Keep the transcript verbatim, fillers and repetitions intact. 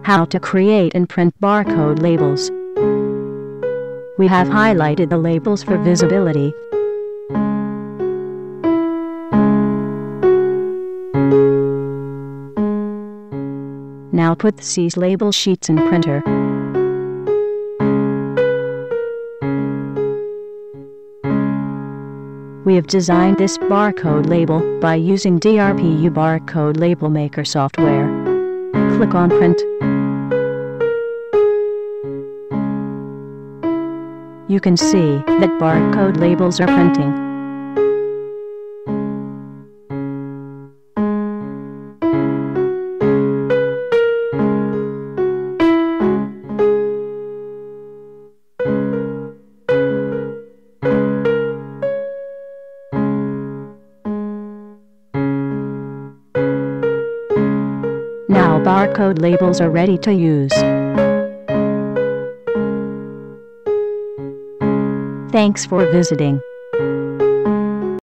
How to create and print barcode labels. We have highlighted the labels for visibility. Now put these label sheets in printer. We have designed this barcode label by using D R P U Barcode Label Maker software. Click on Print. You can see that barcode labels are printing. Now barcode labels are ready to use. Thanks for visiting.